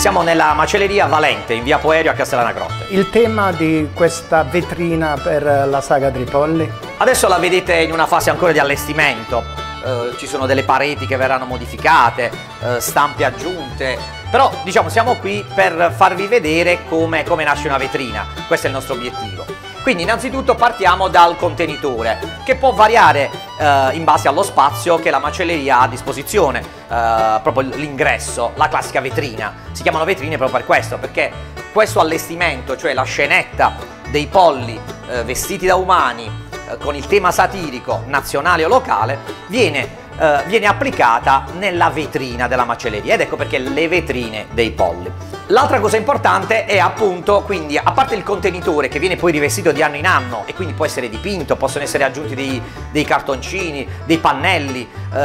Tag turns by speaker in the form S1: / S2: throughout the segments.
S1: Siamo nella macelleria Valente in via Poerio a Castellana Grotte.
S2: Il tema di questa vetrina per la saga Tripolli?
S1: Adesso la vedete in una fase ancora di allestimento, ci sono delle pareti che verranno modificate, stampe aggiunte, però diciamo siamo qui per farvi vedere come nasce una vetrina, questo è il nostro obiettivo. Quindi innanzitutto partiamo dal contenitore, che può variare in base allo spazio che la macelleria ha a disposizione, proprio l'ingresso, la classica vetrina. Si chiamano vetrine proprio per questo, perché questo allestimento, cioè la scenetta dei polli vestiti da umani con il tema satirico nazionale o locale, viene applicata nella vetrina della macelleria, ed ecco perché le vetrine dei polli. L'altra cosa importante è appunto, quindi, a parte il contenitore che viene poi rivestito di anno in anno e quindi può essere dipinto, possono essere aggiunti dei cartoncini, dei pannelli,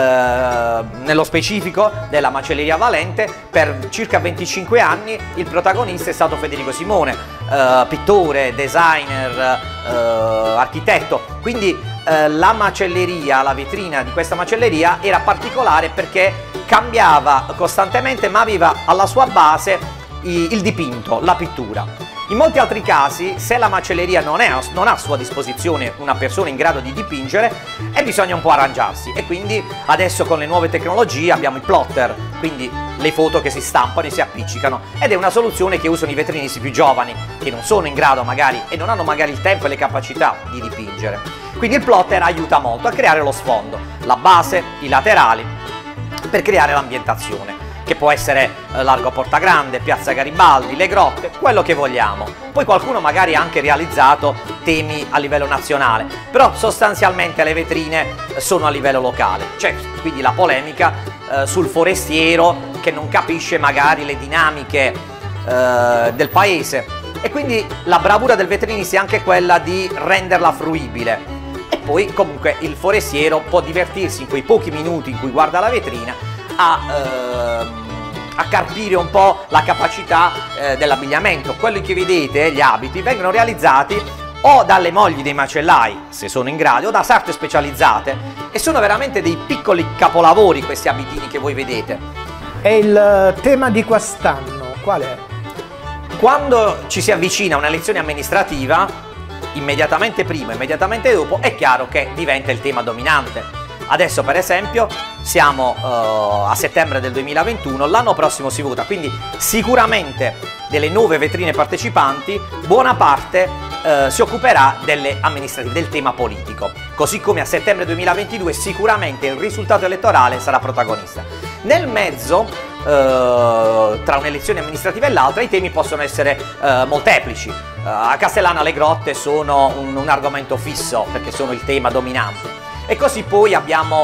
S1: nello specifico della macelleria Valente per circa 25 anni il protagonista è stato Federico Simone, pittore, designer, architetto, quindi la macelleria, la vetrina di questa macelleria era particolare perché cambiava costantemente, ma aveva alla sua base il dipinto, la pittura. In molti altri casi, se la macelleria non ha a sua disposizione una persona in grado di dipingere, bisogna un po' arrangiarsi, e quindi adesso con le nuove tecnologie abbiamo i plotter, quindi le foto che si stampano e si appiccicano, ed è una soluzione che usano i vetrinisti più giovani che non sono in grado magari e non hanno magari il tempo e le capacità di dipingere. Quindi il plotter aiuta molto a creare lo sfondo, la base, i laterali, per creare l'ambientazione, che può essere Largo Portagrande, Piazza Garibaldi, le grotte, quello che vogliamo. Poi qualcuno magari ha anche realizzato temi a livello nazionale, però sostanzialmente le vetrine sono a livello locale. C'è quindi la polemica sul forestiero che non capisce magari le dinamiche del paese, e quindi la bravura del vetrinista è anche quella di renderla fruibile. E poi comunque il forestiero può divertirsi in quei pochi minuti in cui guarda la vetrina a carpire un po' la capacità dell'abbigliamento. Quelli che vedete, gli abiti, vengono realizzati o dalle mogli dei macellai, se sono in grado, o da sarte specializzate, e sono veramente dei piccoli capolavori questi abitini che voi vedete.
S2: E il tema di quest'anno qual è?
S1: Quando ci si avvicina a una elezione amministrativa, immediatamente prima, immediatamente dopo, è chiaro che diventa il tema dominante. Adesso per esempio siamo a settembre del 2021, l'anno prossimo si vota, quindi sicuramente delle 9 vetrine partecipanti buona parte si occuperà delle amministrative, del tema politico, così come a settembre 2022 sicuramente il risultato elettorale sarà protagonista. Nel mezzo, tra un'elezione amministrativa e l'altra, i temi possono essere molteplici. A Castellana le grotte sono un argomento fisso perché sono il tema dominante. E così poi abbiamo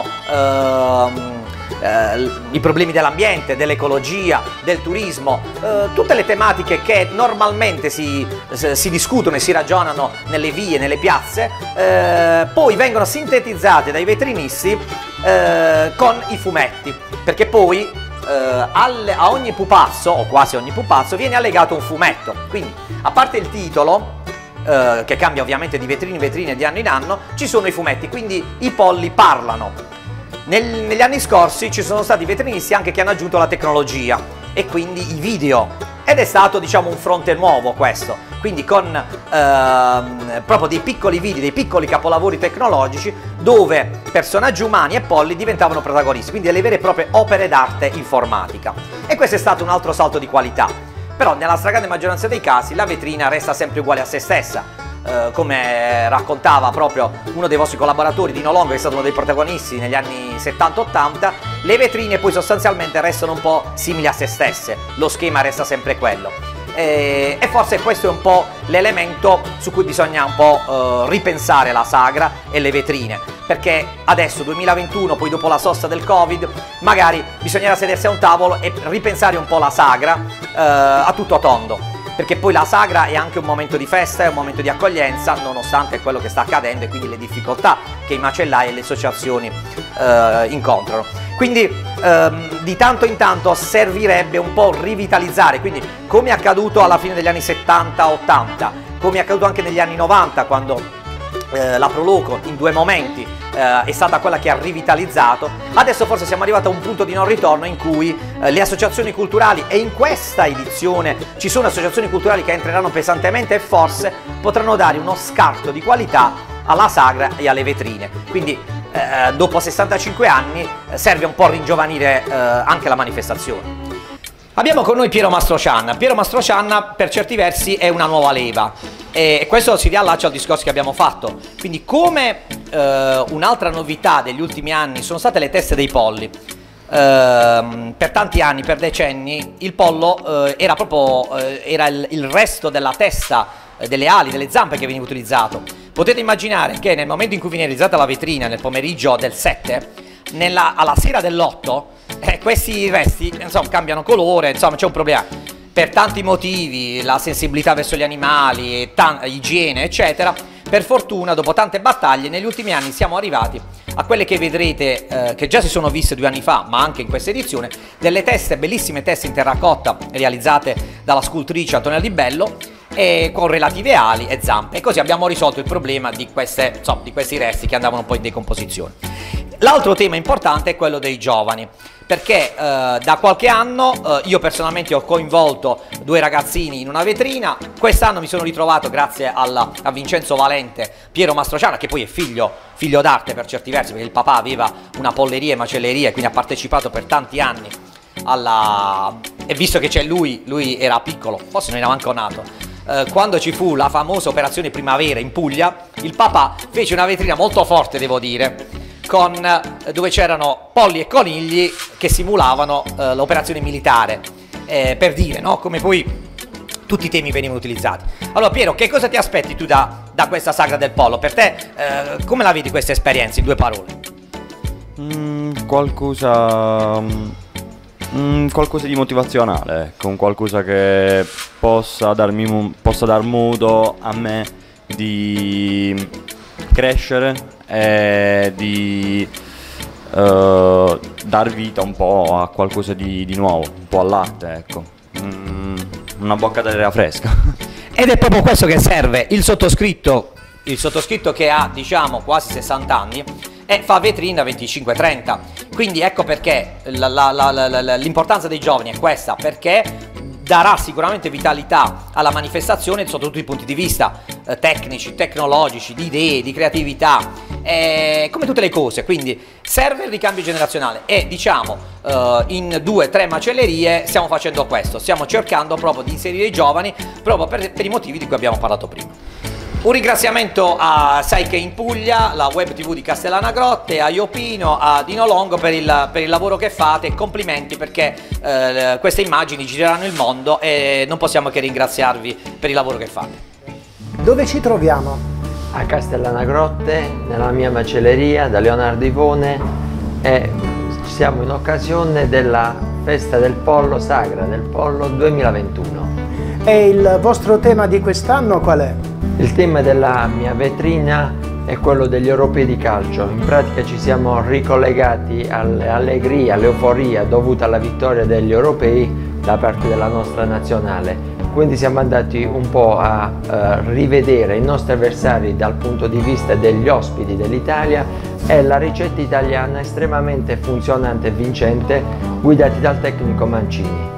S1: i problemi dell'ambiente, dell'ecologia, del turismo, tutte le tematiche che normalmente si discutono e si ragionano nelle vie, nelle piazze, poi vengono sintetizzate dai vetrinisti con i fumetti, perché poi a ogni pupazzo, o quasi ogni pupazzo, viene allegato un fumetto. Quindi, a parte il titolo, che cambia ovviamente di vetrina in vetrina e di anno in anno, ci sono i fumetti, quindi i polli parlano. Negli anni scorsi ci sono stati vetrinisti anche che hanno aggiunto la tecnologia e quindi i video, ed è stato, diciamo, un fronte nuovo questo, quindi con proprio dei piccoli video, dei piccoli capolavori tecnologici dove personaggi umani e polli diventavano protagonisti, quindi delle vere e proprie opere d'arte informatica, e questo è stato un altro salto di qualità. Però nella stragrande maggioranza dei casi la vetrina resta sempre uguale a se stessa, come raccontava proprio uno dei vostri collaboratori, Dino Longo, che è stato uno dei protagonisti negli anni 70-80, le vetrine poi sostanzialmente restano un po' simili a se stesse, lo schema resta sempre quello. E forse questo è un po' l'elemento su cui bisogna un po' ripensare la sagra e le vetrine, perché adesso 2021, poi dopo la sosta del Covid, magari bisognerà sedersi a un tavolo e ripensare un po' la sagra a tutto tondo, perché poi la sagra è anche un momento di festa, è un momento di accoglienza, nonostante quello che sta accadendo e quindi le difficoltà che i macellai e le associazioni incontrano. Quindi di tanto in tanto servirebbe un po' rivitalizzare, quindi come è accaduto alla fine degli anni 70-80, come è accaduto anche negli anni 90, quando la Proloco in 2 momenti è stata quella che ha rivitalizzato. Adesso forse siamo arrivati a un punto di non ritorno in cui le associazioni culturali, e in questa edizione ci sono associazioni culturali che entreranno pesantemente e forse potranno dare uno scarto di qualità alla sagra e alle vetrine. Quindi dopo 65 anni serve un po' ringiovanire anche la manifestazione. Abbiamo con noi Piero Mastrocianna. Piero Mastrocianna per certi versi è una nuova leva e questo si riallaccia al discorso che abbiamo fatto. Quindi come un'altra novità degli ultimi anni sono state le teste dei polli. Per tanti anni, per decenni, il pollo era proprio il resto della testa, delle ali, delle zampe che veniva utilizzato. Potete immaginare che nel momento in cui viene realizzata la vetrina, nel pomeriggio del 7, alla sera dell'8, questi resti insomma cambiano colore, insomma c'è un problema per tanti motivi, la sensibilità verso gli animali, igiene eccetera. Per fortuna dopo tante battaglie negli ultimi anni siamo arrivati a quelle che vedrete che già si sono viste 2 anni fa, ma anche in questa edizione, delle teste, bellissime teste in terracotta realizzate dalla scultrice Antonella Di Bello e con relative ali e zampe, e così abbiamo risolto il problema di questi resti che andavano un po' in decomposizione. L'altro tema importante è quello dei giovani, perché da qualche anno io personalmente ho coinvolto 2 ragazzini in una vetrina. Quest'anno mi sono ritrovato, grazie a Vincenzo Valente, Piero Mastrocianna, che poi è figlio d'arte per certi versi, perché il papà aveva una polleria e macelleria e quindi ha partecipato per tanti anni e visto che c'è lui era piccolo, forse non era manco nato, quando ci fu la famosa operazione Primavera in Puglia, il papà fece una vetrina molto forte, devo dire, dove c'erano polli e conigli che simulavano l'operazione militare, per dire, no? Come poi tutti i temi venivano utilizzati. Allora Piero, che cosa ti aspetti tu da questa sagra del pollo? Per te come la vedi questa esperienza in 2 parole?
S3: Qualcosa di motivazionale, con qualcosa che possa dar modo a me di crescere e di dar vita un po' a qualcosa di nuovo, un po' all'arte, ecco. Una bocca d'aria fresca.
S1: Ed è proprio questo che serve il sottoscritto che ha, diciamo, quasi 60 anni e fa vetrina 25-30. Quindi ecco perché l'importanza dei giovani è questa, perché darà sicuramente vitalità alla manifestazione sotto tutti i punti di vista, tecnici, tecnologici, di idee, di creatività, come tutte le cose. Quindi serve il ricambio generazionale e diciamo in 2-3 macellerie stiamo facendo questo, stiamo cercando proprio di inserire i giovani proprio per i motivi di cui abbiamo parlato prima. Un ringraziamento a Sai che in Puglia, la web tv di Castellana Grotte, a Iopino, a Dino Longo per il lavoro che fate, e complimenti perché queste immagini gireranno il mondo e non possiamo che ringraziarvi per il lavoro che fate.
S2: Dove ci troviamo?
S4: A Castellana Grotte, nella mia macelleria da Leonardo Ivone, e siamo in occasione della festa del pollo, sagra del pollo 2021.
S2: E il vostro tema di quest'anno qual è?
S4: Il tema della mia vetrina è quello degli europei di calcio. In pratica ci siamo ricollegati alle allegrie, all'euforia dovuta alla vittoria degli europei da parte della nostra nazionale. Quindi siamo andati un po' a rivedere i nostri avversari dal punto di vista degli ospiti dell'Italia e la ricetta italiana estremamente funzionante e vincente, guidati dal tecnico Mancini.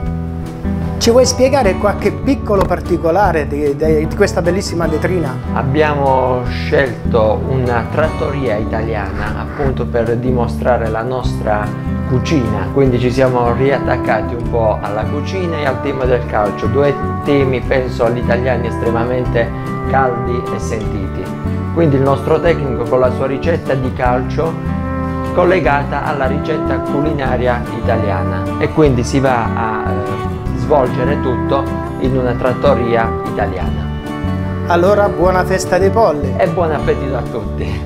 S2: Ci vuoi spiegare qualche piccolo particolare di questa bellissima vetrina?
S4: Abbiamo scelto una trattoria italiana appunto per dimostrare la nostra cucina, quindi ci siamo riattaccati un po' alla cucina e al tema del calcio, 2 temi penso agli italiani estremamente caldi e sentiti. Quindi il nostro tecnico con la sua ricetta di calcio collegata alla ricetta culinaria italiana e quindi si va a svolgere tutto in una trattoria italiana.
S2: Allora buona festa dei polli
S4: e buon appetito a tutti.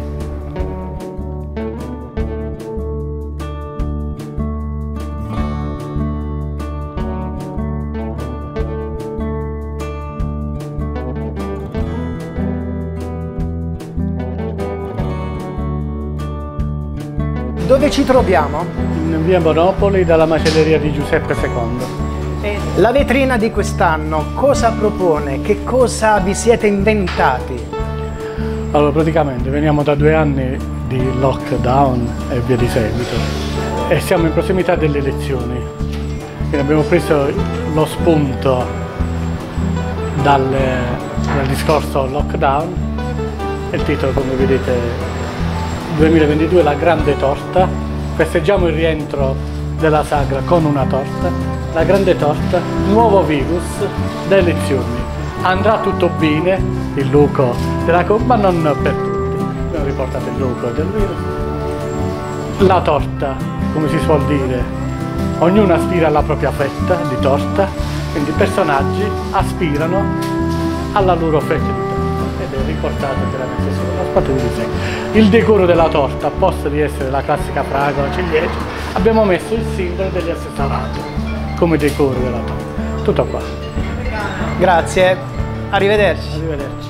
S2: Dove ci troviamo?
S5: In via Monopoli, dalla macelleria di Giuseppe II.
S2: La vetrina di quest'anno cosa propone? Che cosa vi siete inventati?
S5: Allora, praticamente veniamo da 2 anni di lockdown e via di seguito e siamo in prossimità delle elezioni. Quindi abbiamo preso lo spunto dal discorso lockdown. Il titolo, come vedete, 2022, la grande torta. Festeggiamo il rientro della sagra con una torta. La grande torta, nuovo virus da elezioni. Andrà tutto bene, il luco della ma non per tutti. Abbiamo riportato il luco del virus. La torta, come si suol dire, ognuno aspira alla propria fetta di torta, quindi i personaggi aspirano alla loro fetta di torta ed è riportato chiaramente sulla spatola di sé. Il decoro della torta, a posto di essere la classica fragola, ciliegia, abbiamo messo il simbolo degli assessorati come decoro della torta. Tutto qua.
S2: Grazie, arrivederci.
S5: Arrivederci.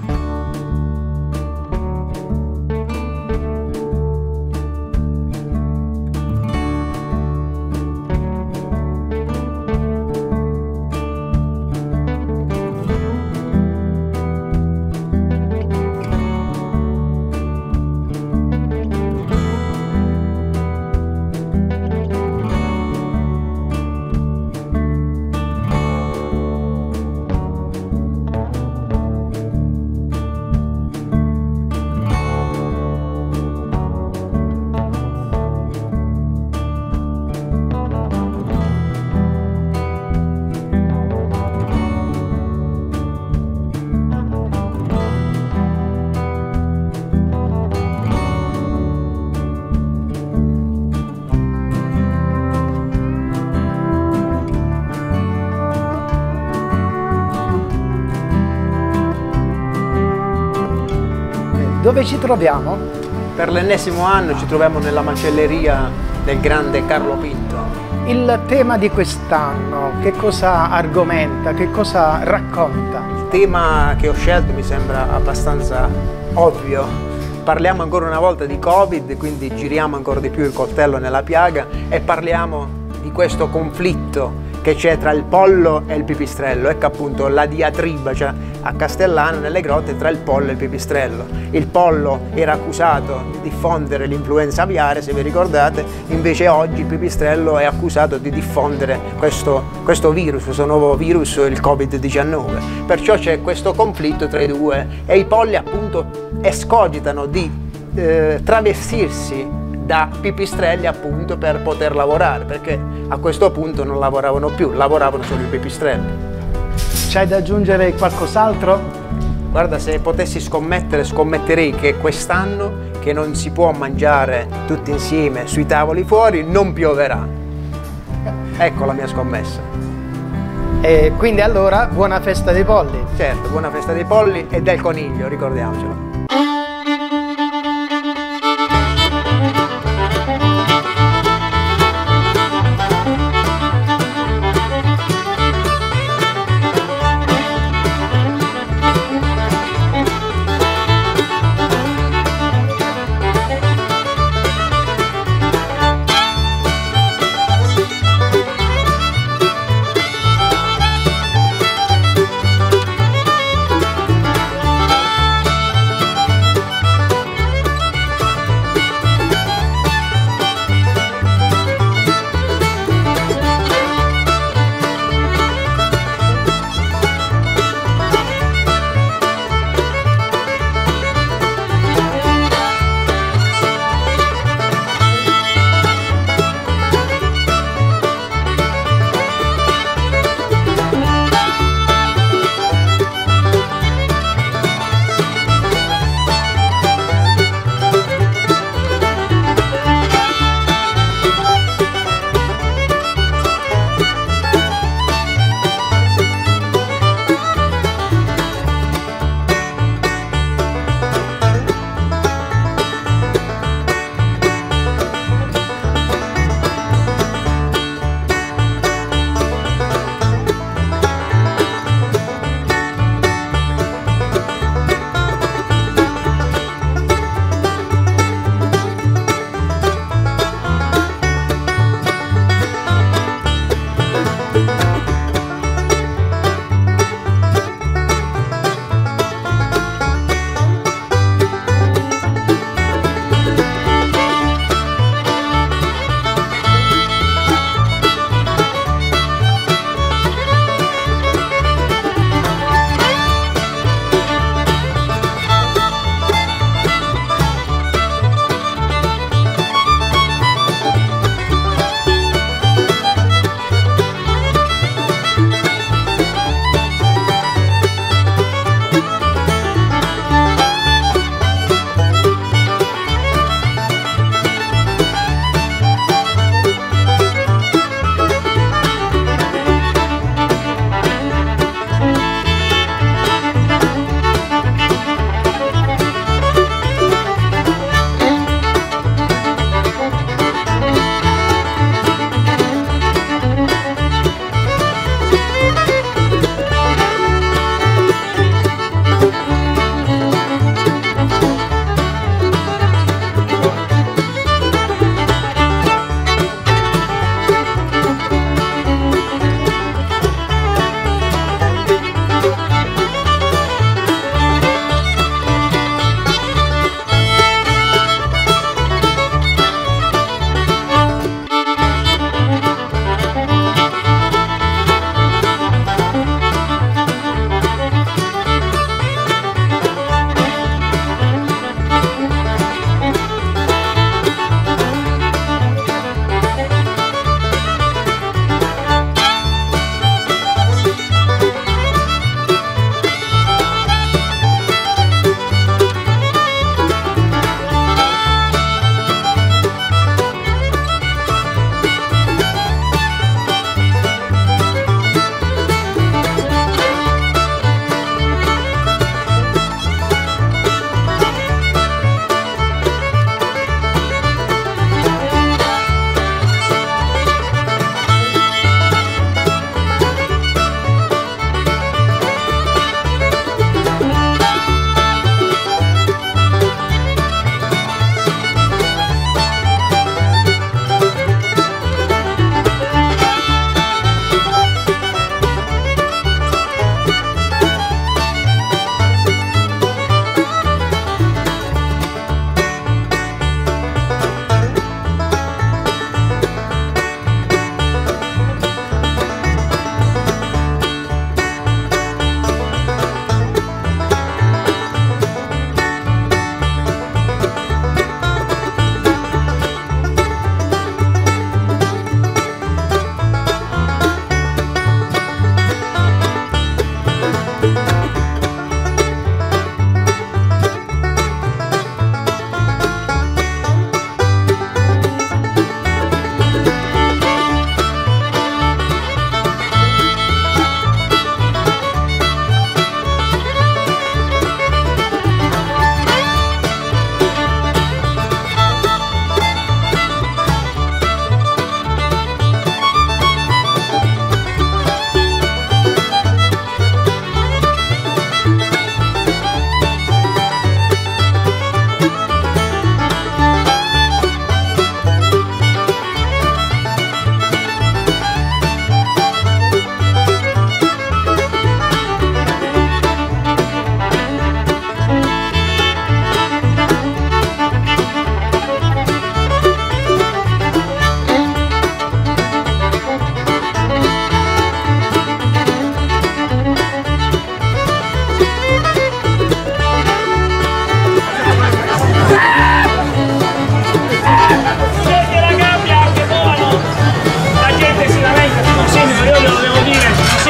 S2: Dove ci troviamo?
S6: Per l'ennesimo anno ci troviamo nella macelleria del grande Carlo Pinto.
S2: Il tema di quest'anno, che cosa argomenta, che cosa racconta?
S6: Il tema che ho scelto mi sembra abbastanza ovvio. Parliamo ancora una volta di Covid, quindi giriamo ancora di più il coltello nella piaga e parliamo di questo conflitto che c'è tra il pollo e il pipistrello. Ecco appunto la diatriba, cioè a Castellano nelle grotte, tra il pollo e il pipistrello. Il pollo era accusato di diffondere l'influenza aviare, se vi ricordate, invece oggi il pipistrello è accusato di diffondere questo virus, questo nuovo virus, il Covid-19. Perciò c'è questo conflitto tra i due e i polli appunto escogitano di travestirsi da pipistrelli appunto per poter lavorare, perché a questo punto non lavoravano più, lavoravano solo i pipistrelli.
S2: C'hai da aggiungere qualcos'altro?
S6: Guarda, se potessi scommettere, scommetterei che quest'anno, che non si può mangiare tutti insieme sui tavoli fuori, non pioverà. Ecco la mia scommessa.
S2: E quindi allora buona festa dei polli.
S6: Certo, buona festa dei polli e del coniglio, ricordiamocelo.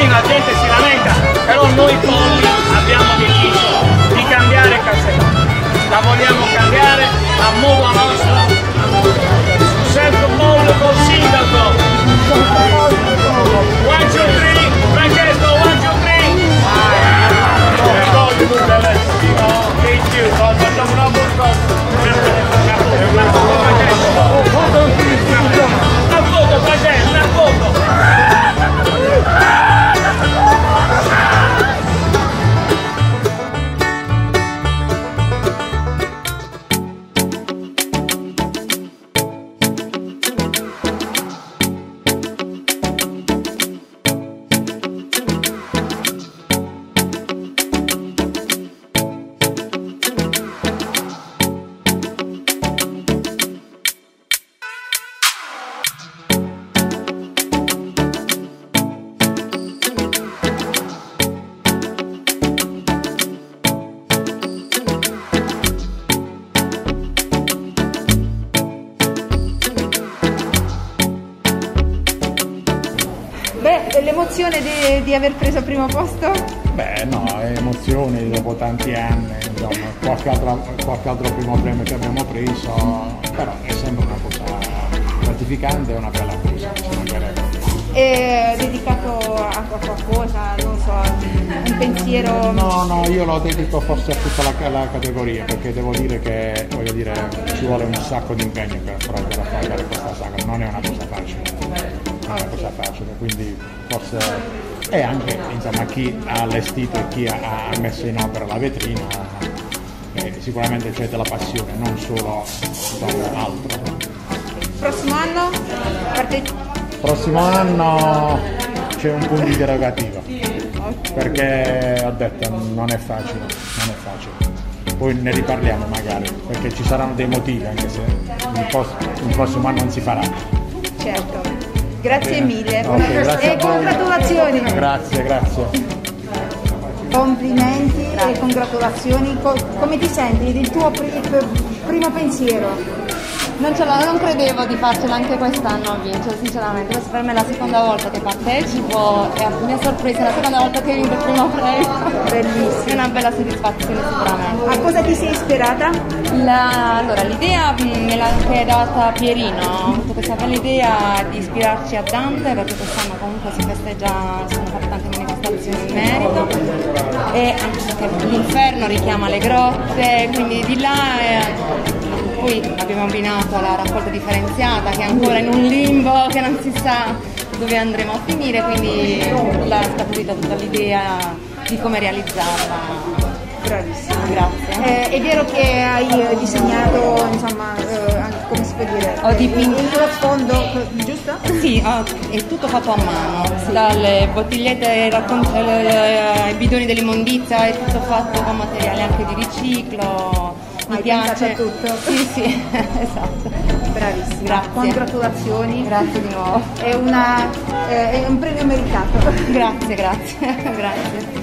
S7: sì, la gente si lamenta, però noi polli abbiamo deciso di cambiare Castellano. La vogliamo cambiare a modo nostro. Sempre pollo col sindaco. 1, 2, 3, Francesco, 1, 2, 3. Facciamo una borsa. Una foto, Francesco, una foto.
S8: L'emozione di aver preso il primo posto?
S9: Beh no, è emozione dopo tanti anni, insomma, qualche altro primo premio che abbiamo preso, però è sempre una cosa gratificante e una bella cosa, ci mancherebbe.
S8: È dedicato a qualcosa, non so, un pensiero?
S9: No, io lo dedico forse a tutta la categoria, perché devo dire che, ci vuole un sacco di impegno per fare questa sagra, non è una cosa facile. Una cosa facile, quindi forse e anche insomma chi ha allestito e chi ha messo in opera la vetrina sicuramente c'è della passione, non solo altro.
S8: Prossimo anno?
S9: Prossimo anno c'è un punto interrogativo, perché ho detto non è facile, poi ne riparliamo magari, perché ci saranno dei motivi anche se il prossimo anno non si farà.
S8: Certo. Grazie mille.
S9: Okay, grazie
S8: e congratulazioni.
S9: Grazie.
S8: Complimenti e congratulazioni. Come ti senti del tuo primo pensiero?
S10: Non credevo di farcela anche quest'anno a vincere, sinceramente. Questa per me è la seconda volta che partecipo e a mia sorpresa è la seconda volta che vinco il primo premio.
S8: Bellissimo.
S10: È una bella soddisfazione sicuramente.
S8: A cosa ti sei ispirata?
S10: Allora, l'idea me l'ha anche data Pierino. Ho avuto questa bella idea di ispirarci a Dante, perché quest'anno comunque si festeggia, sono fatte tante manifestazioni in merito e anche perché l'inferno richiama le grotte, quindi di là poi abbiamo abbinato la raccolta differenziata che è ancora in un limbo, che non si sa dove andremo a finire, quindi l'ha scaturita tutta l'idea di come realizzarla.
S8: Bravissima.
S10: Grazie.
S8: È vero che hai disegnato, insomma, come si può dire?
S10: Ho dipinto
S8: lo sfondo, giusto?
S10: Sì, è tutto fatto a mano, dalle bottigliette ai bidoni dell'immondizia, è tutto fatto con materiale anche di riciclo. Mi piace
S8: tutto.
S10: Sì, esatto.
S8: Bravissima.
S10: Grazie.
S8: Congratulazioni.
S10: Grazie di nuovo.
S8: È un premio meritato.
S10: Grazie.